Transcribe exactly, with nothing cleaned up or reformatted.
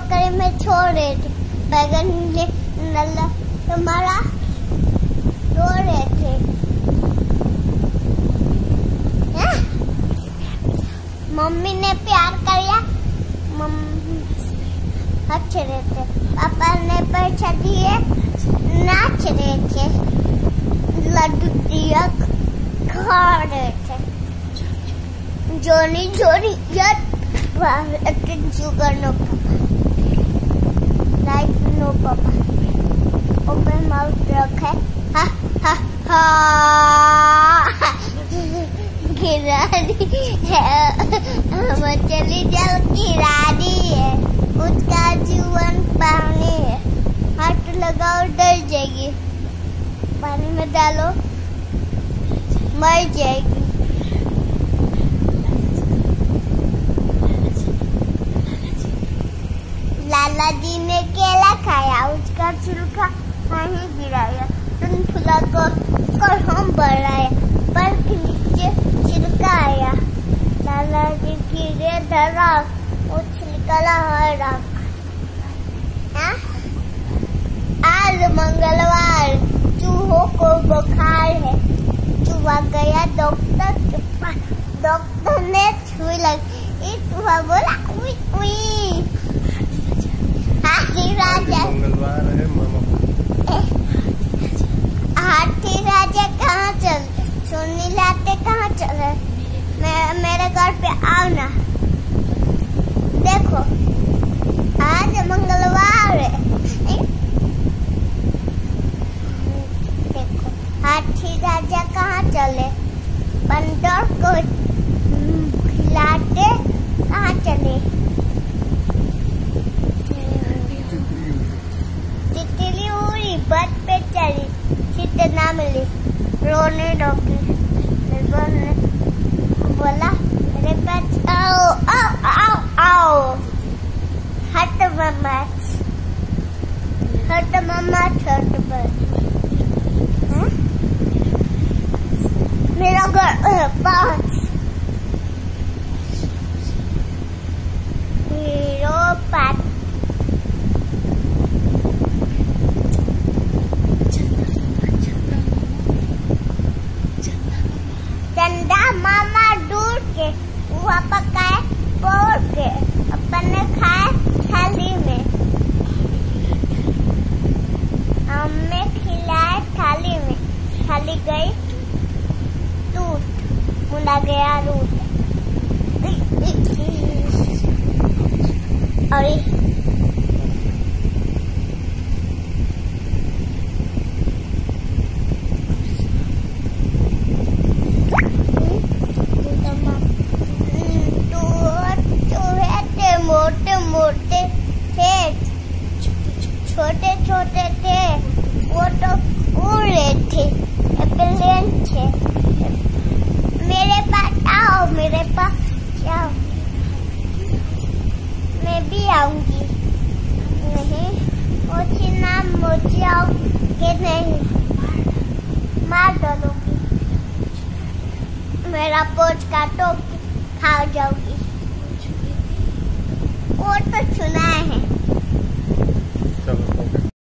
टोकरी में छोड़ रहे थे। बैगन नल्ला तुम्हारा रो रहे थे। मम्मी ने प्यार किया, मम्मी हंस रहे थे। पापा ने पैसा दिए, नाच रहे थे। लड्डू दिया, खा रहे थे। जोनी जोनी यार sugar no like no papa open mouth रखे। हा हा हा गिरानी है, मछली जल गिरानी है, उसका जीवन पानी है। हाथ लगाओ डर जाएगी, पानी में डालो मर जाएगी। लाला जी ने केला खाया, उसका छिलका वहीं गिराया। तुम फुला को कर हम बढ़ाया, पर के नीचे छिलका आया। लाला जी गिरे धरा, वो छिलका हरा। आज मंगलवार, चूहों को बुखार है। चूहा गया डॉक्टर के पास, डॉक्टर ने सुई लगी, चूहा बोला उई उई। हाथी राजा मंगलवार है मामा। हाथी राजा कहाँ चले? सोनी लाते कहाँ चले? मैं मेरे घर पे आओ ना। देखो आज मंगलवार है। देखो हाथी राजा कहाँ चले? बंदर को खिलाते कहाँ चले? तितली उड़ी, बट पे चली, चित ना मिली, रोने लगी। ने बोला मेरे पास आओ आओ आओ आओ। हट मम्मा, हट मम्मा, हट बस। मेरा घर पाँच हीरो पाँच चंदा मामा दूर के वहाँ पकाए पोर के अपन ने खाए थाली में। हमें खिलाए थाली में, थाली गई टूट, मुड़ा गया रूट। और मोटे मोटे थे, छोटे छोटे थे, वो तो उड़ रहे थे, प्लेन थे। मेरे पास आओ, मेरे पास आओ, मैं भी आऊंगी। नहीं मोची ना मोची आओ के नहीं, मार डालूंगी। मेरा पोच काटो, खा जाऊंगी। वो तो सुना है। चलो।